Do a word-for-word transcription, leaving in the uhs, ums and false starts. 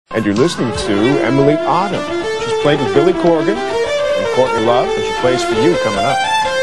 And you're listening to Emilie Autumn. She's played with Billy Corgan and Courtney Love, and she plays for you coming up.